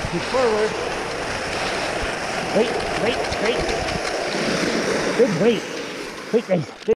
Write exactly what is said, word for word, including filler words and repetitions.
Keep forward. Wait, wait, wait. Good weight. Wait, guys.